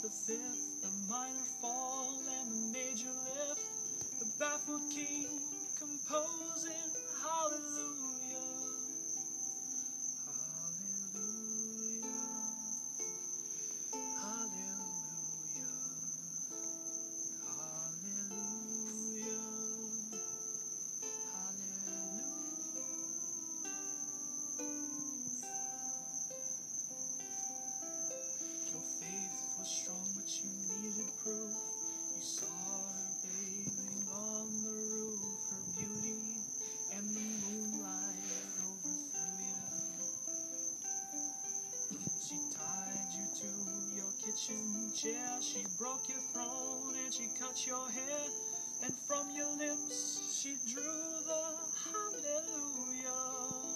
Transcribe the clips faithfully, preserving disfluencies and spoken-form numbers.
the fifth, the minor fall, and the major lift. The baffled king composing hallelujah, hallelujah, hallelujah, hallelujah, hallelujah. Your faith was strong, but you needed proof. You saw her bathing on the roof, her beauty and the moonlight overthrew you. She tied you to your kitchen chair, she broke your throne and she cut your hair, and from your lips she drew the hallelujah.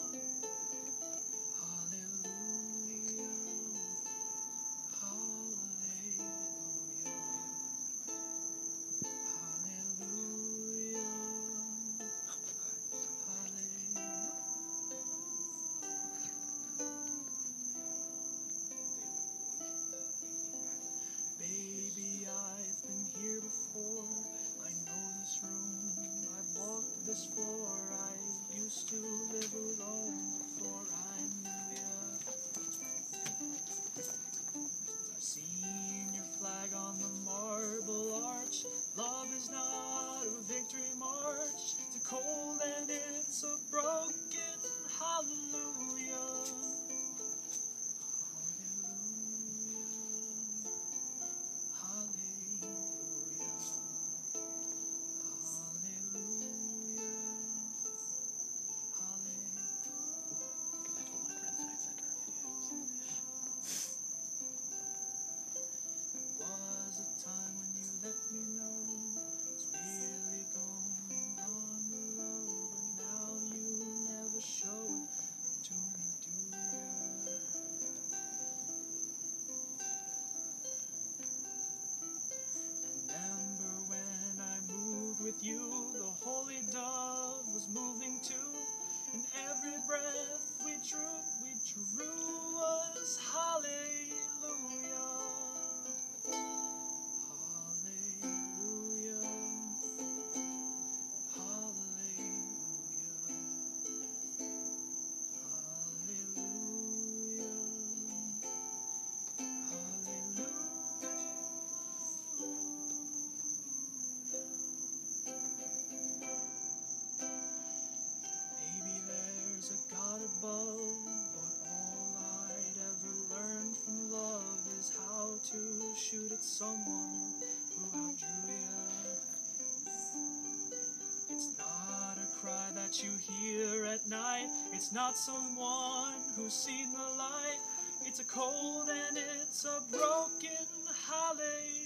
Hallelujah. Baby, I've been here before. I know this room. I've walked this floor. I used to live alone before I knew ya. I've seen your flag on the marble arch. Love is not a victory march. It's a cold and it's a broken hallelujah. Time when you let me know it's really going on below, but now you never show it to me, do ya? Remember when I moved with you, the holy dove was moving too, and every breath we drew, we drew was hallelujah. There's a God above, but all I'd ever learned from love is how to shoot at someone who outdrew ya. It's not a cry that you hear at night, it's not someone who's seen the light, it's a cold and it's a broken hallelujah.